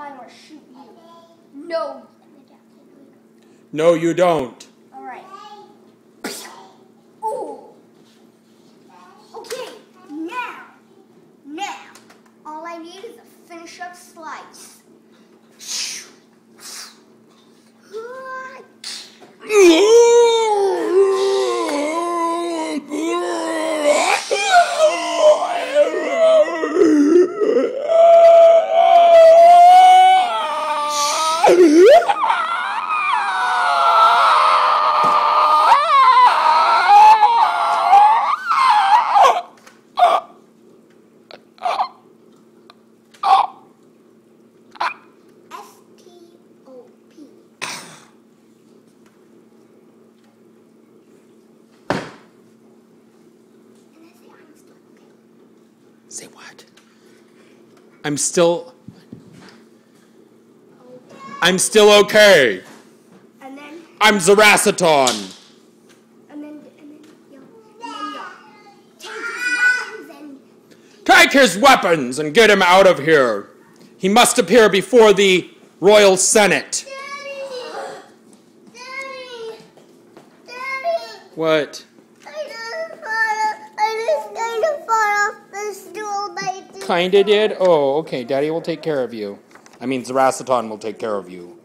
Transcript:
I'm gonna shoot you. No. No, you don't. All right. Ooh. Okay. Now, all I need is a finish up slice. Say what? I'm still okay. And then I'm Zeraciton. And then Take his weapons and get him out of here. He must appear before the Royal Senate. Daddy. What? I just kind of fall off the stool. Kinda did? Oh, okay. Daddy will take care of you. I mean, Zeraciton will take care of you.